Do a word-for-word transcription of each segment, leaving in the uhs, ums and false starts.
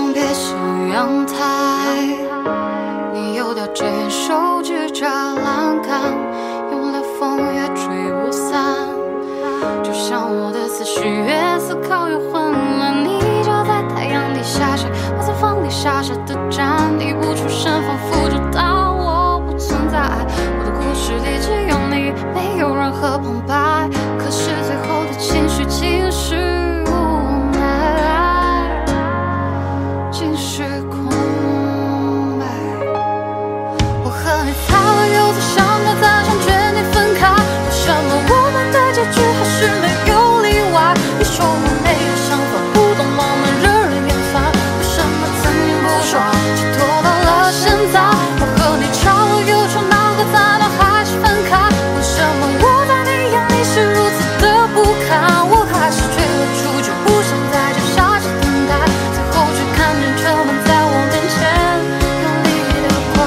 临别墅阳台，你又掉这眼手指扎栏杆，用了风越吹不散。就像我的思绪越思考越混乱，你就在太阳底下晒，我在房里傻傻的站，你不出声，仿佛知道我不存在。我的故事里只有你，没有任何旁白，可是最后的情绪竟是无奈，竟是空白。我和你擦了又擦，伤过再伤，决定分开。为什么我们的结局还是没有例外？你说我没有想法，不懂浪漫，惹人厌烦。为什么曾经不爽，却拖到了现在？我和你吵了又吵，闹个再闹，还是分开。为什么我在你眼里是如此的不堪？我还是追了出去，不想在这傻傻等待，最后却看见车门在我面前用力的关。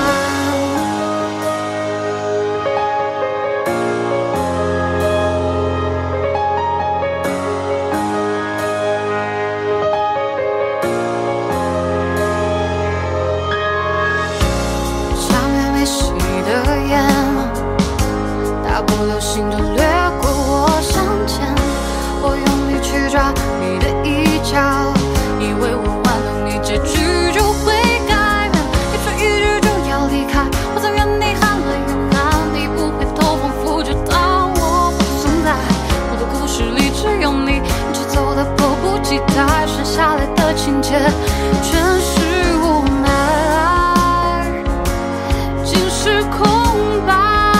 下面没熄的烟，大步流星就掠过我向前。我用力去抓你的衣角，以为我玩弄你结局就会改变，一说一句就要离开。我在原地喊了又喊，你不回头，仿佛知道我不存在。我的故事里只有你，你却走得迫不及待，剩下来的情节全是无奈，竟是空白。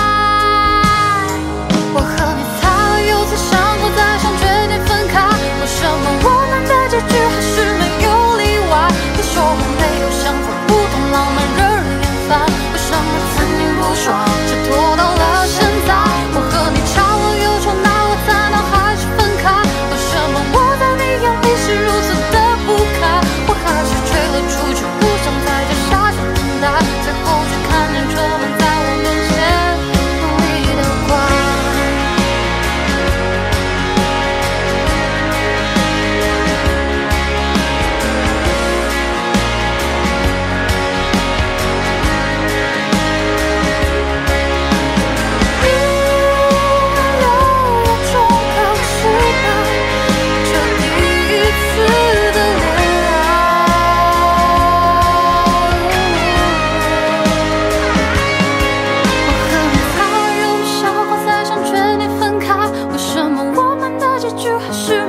我和你擦了又擦，伤过再伤，决定分开。为什么我们的结局还是没有例外？你说我没有想法，不懂浪漫，惹人厌烦。为什么曾经不爽，却拖到了现在？我和你吵了又吵，闹了再闹，还是分开。为什么我在你眼里是如此的不堪？我还是追了出去，不想在这傻傻等待，最后却看见车门在我面前用力的关。你留有种口期待，这第一次的恋爱。我和你擦了又擦，过再伤，决定分开。为什么我们的结局还是